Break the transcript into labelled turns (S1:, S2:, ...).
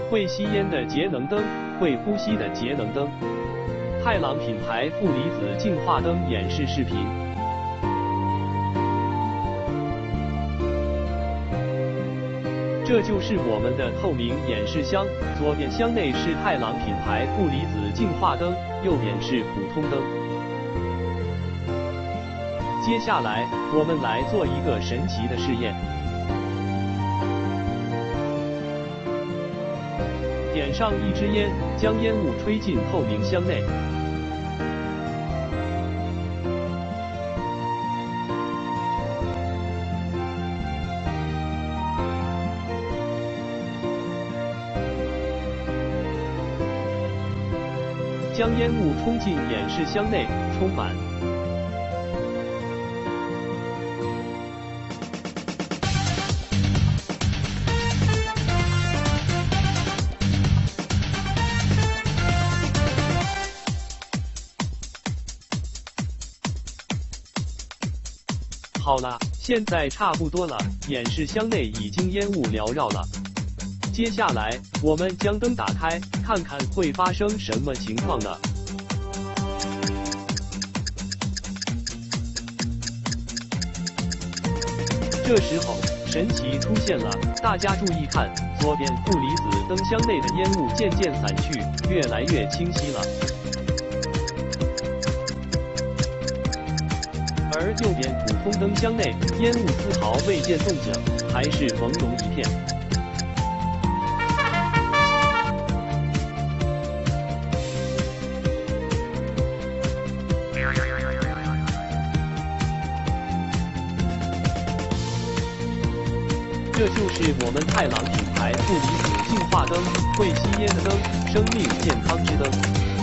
S1: 会吸烟的节能灯，会呼吸的节能灯。太朗品牌负离子净化灯演示视频。这就是我们的透明演示箱，左边箱内是太朗品牌负离子净化灯，右边是普通灯。接下来，我们来做一个神奇的试验。点上一支烟，将烟雾吹进透明箱内。将烟雾冲进演示箱内，充满。好了，现在差不多了，演示箱内已经烟雾缭绕了。接下来，我们将灯打开，看看会发生什么情况呢？这时候，神奇出现了，大家注意看，左边负离子灯箱内的烟雾渐渐散去，越来越清晰了。而右边普通灯箱内，烟雾丝毫未见动静，还是朦胧一片。这就是我们太朗品牌负离子净化灯，会吸烟的灯，生命健康之灯。